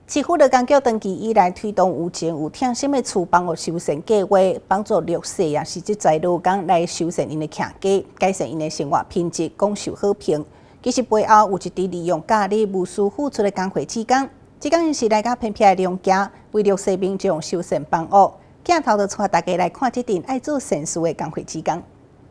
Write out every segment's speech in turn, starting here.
市府劳工局长期以来推动有情有疼心的厝帮学修缮计划，帮助弱势也是即在劳工来修缮因的徛家，改善因的生活品质，广受好评。其实背后有一支利用假日无私付出的工会志工，志工因是来到偏僻的农家，为弱势民众修缮房屋。镜头就带大家来看这阵爱做善事的工会志工。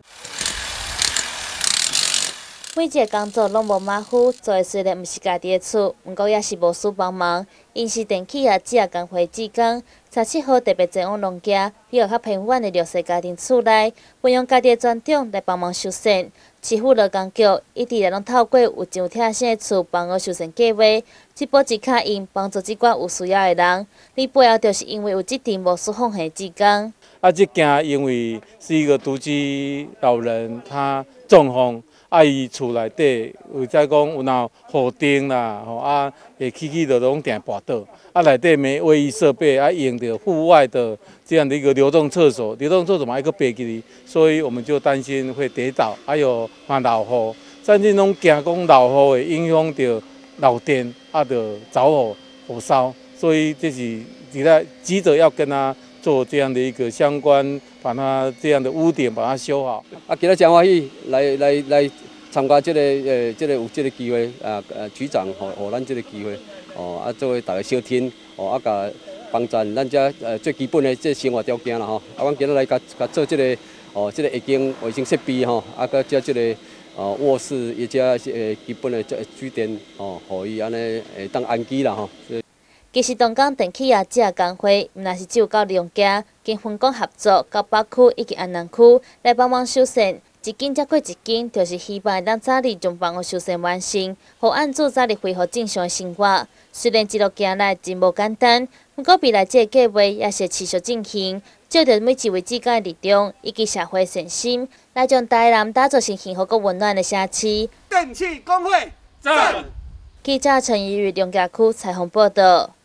每一个工作拢无马虎，做的虽然毋是家己的厝，毋过也是无私帮忙。因是电器业者工会志工，37号特别前往农家，比较较偏远的弱势家庭厝内，运用家己的专长来帮忙修缮。市府劳工局一直来拢透过有情有疼心的厝帮我修缮计划，一步一脚印帮助即款有需要的人。你背后就是因为有即阵无私奉献志工。 这件因为是一个独居老人，他中风。 伊厝内底，或者讲有闹雨灯啦，会起就拢定跋倒。内底没卫浴设备，用到户外的这样的一个流动厕所，流动厕所嘛一个爬起来，所以我们就担心会跌倒，还有怕老雨。甚至拢惊讲老雨会影响到漏电，就着火烧，所以这是急着要跟他做这样的一个相关。 把它这样的污点把它修好。 今日真欢喜来参加这个有这个机会局长互咱这个机会作为大家小天甲帮助咱遮最基本的这生活条件啦阮今日来甲做这个这个卫生设备甲这个卧室也遮基本的水电互伊安尼会当安居啦其实，东港电器业者工会，毋但是只有到农家，经分工合作，到北区以及安南区来帮忙修缮，一间接过一间，就是希望咱早日将房屋修缮完成，互案主早日恢复正常的生活。虽然一路行来真无简单，不过未来这个计划也是持续进行，借着每一位志工的力量以及社会善心，来将台南打造成幸福佮温暖的社区。 电器工会赞。 记者陈怡于农家区采访报道。